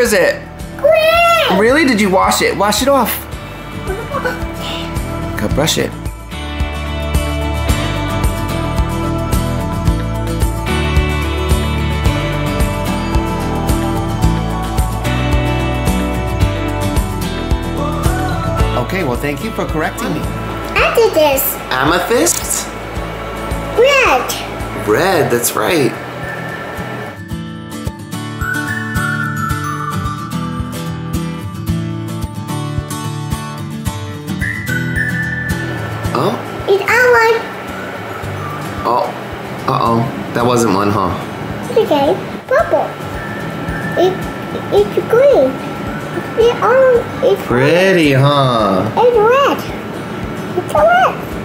is it? Green. Really? Did you wash it? Wash it off. Go brush it. Okay, well, thank you for correcting me. I did this. Amethyst? Red. Red, that's right. Oh? It's our Oh. Uh-oh. That wasn't one, huh? one. Okay. Purple. It's green. It's orange. It's Pretty, huh? It's red. It's red.